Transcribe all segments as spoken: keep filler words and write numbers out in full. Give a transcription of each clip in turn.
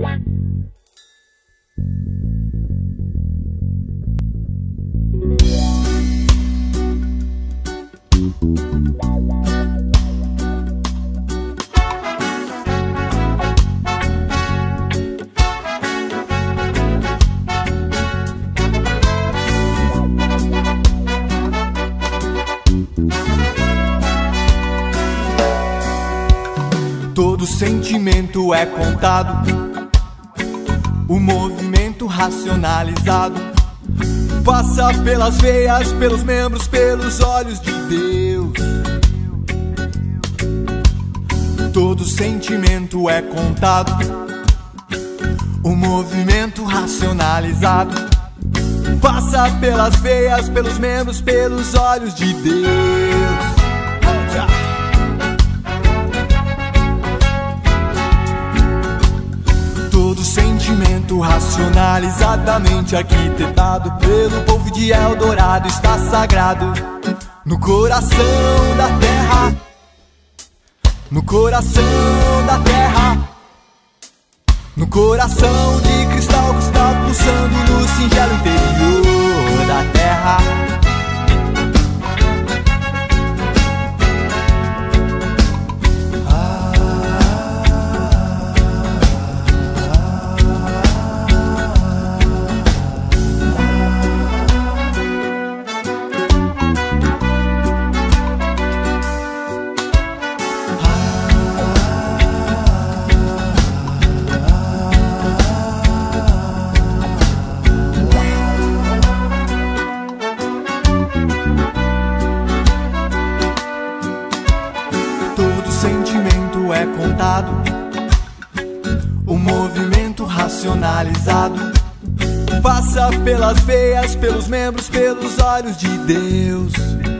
Todo sentimento é contado, o movimento racionalizado passa pelas veias, pelos membros, pelos olhos de Deus. Todo sentimento é contado, o movimento racionalizado passa pelas veias, pelos membros, pelos olhos de Deus. Todo sentimento racionalizadamente arquitetado pelo povo de Eldorado está sagrado no coração da terra, no coração da terra, no coração de cristal que está pulsando no singelo interior da terra. Sentimento é contado, o movimento racionalizado passa pelas veias, pelos membros, pelos olhos de Deus.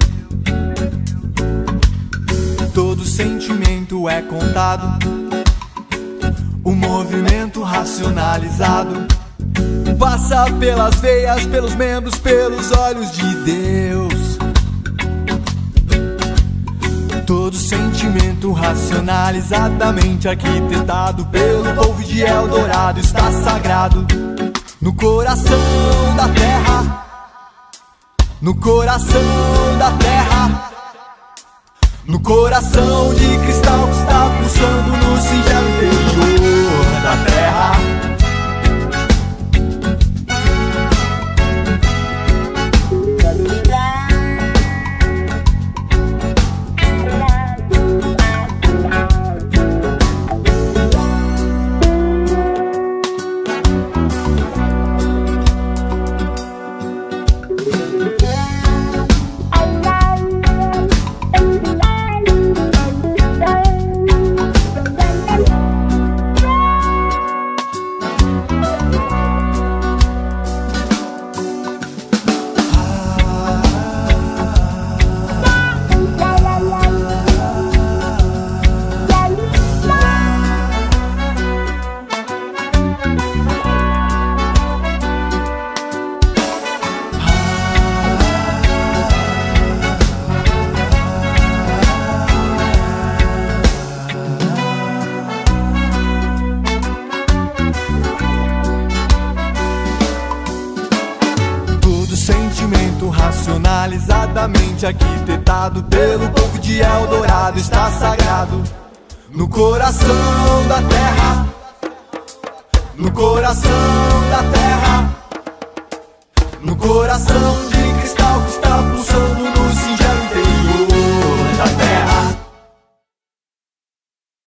Todo sentimento é contado, o movimento racionalizado passa pelas veias, pelos membros, pelos olhos de Deus. Todo sentimento racionalizadamente arquitetado pelo povo de Eldorado está sagrado no coração da terra, no coração da terra, no coração de cristal que está pulsando no singelo interior da terra. Racionalizadamente arquitetado pelo povo de Eldorado está sagrado no coração da terra, no coração da terra, no coração